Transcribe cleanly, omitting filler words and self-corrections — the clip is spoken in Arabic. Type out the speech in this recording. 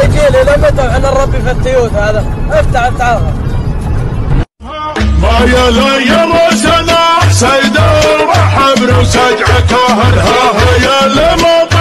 يجي لي لمتى احنا نربي في التيوت هذا. افتح تعال. ما يا رسنا سيد الرحب وسجع كهنها يا لمط